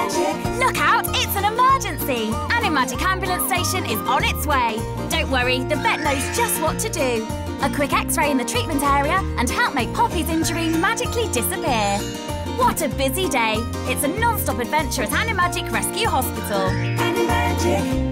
AniMagic! Look out, it's an emergency! AniMagic ambulance station is on its way. Don't worry, the vet knows just what to do. A quick x-ray in the treatment area and help make Poppy's injury magically disappear. What a busy day! It's a non-stop adventure at AniMagic Rescue Hospital. AniMagic!